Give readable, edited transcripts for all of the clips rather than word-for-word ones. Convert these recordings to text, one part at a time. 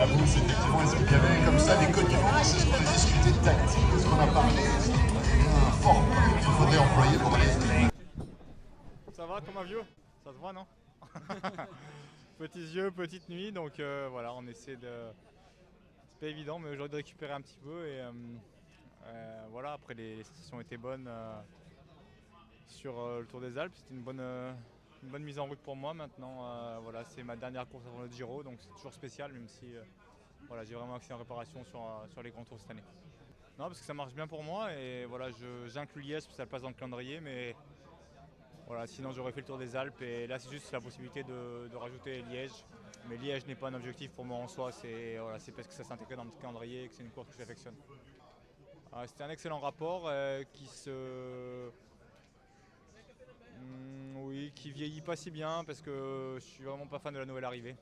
bouche, effectivement, est-ce qu'il y avait comme ça des connivences? Est-ce qu'on a discuté de tactique? Est-ce qu'on a parlé d'un format qu'il faudrait employer pour aller? Ça va, comme un vieux? Ça se voit, non? Petits yeux, petite nuit, donc voilà, on essaie de... C'est pas évident, mais aujourd'hui de récupérer un petit peu et voilà, après les sensations étaient bonnes sur le Tour des Alpes, c'était une bonne mise en route pour moi. Maintenant, voilà, c'est ma dernière course avant le Giro, donc c'est toujours spécial, même si voilà, j'ai vraiment accès en réparation sur les grands tours cette année. Non, parce que ça marche bien pour moi et voilà, j'inclus Liège parce que ça passe dans le calendrier, mais voilà, sinon j'aurais fait le Tour des Alpes et là c'est juste la possibilité de rajouter Liège. Mais Liège n'est pas un objectif pour moi en soi, c'est voilà, parce que ça s'intègre dans le calendrier et que c'est une course que j'affectionne. C'était un excellent rapport qui vieillit pas si bien parce que je suis vraiment pas fan de la nouvelle arrivée.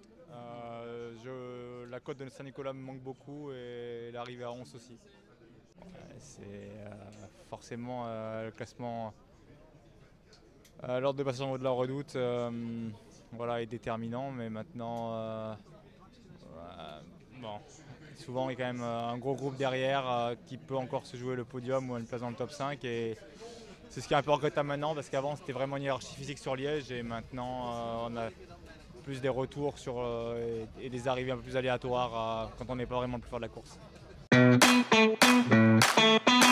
La côte de Saint-Nicolas me manque beaucoup et l'arrivée à Ons aussi. C'est forcément le classement. L'ordre de passage en haut de la redoute voilà, est déterminant, mais maintenant, bon, souvent il y a quand même un gros groupe derrière qui peut encore se jouer le podium ou une place dans le top 5. Et c'est ce qui est un peu regrettable maintenant, parce qu'avant c'était vraiment une hiérarchie physique sur Liège, et maintenant on a plus des retours et des arrivées un peu plus aléatoires quand on n'est pas vraiment le plus fort de la course.